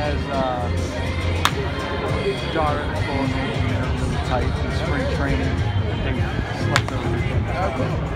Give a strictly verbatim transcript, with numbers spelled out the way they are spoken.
as uh, John told me, they're really tight in spring training. They slept over.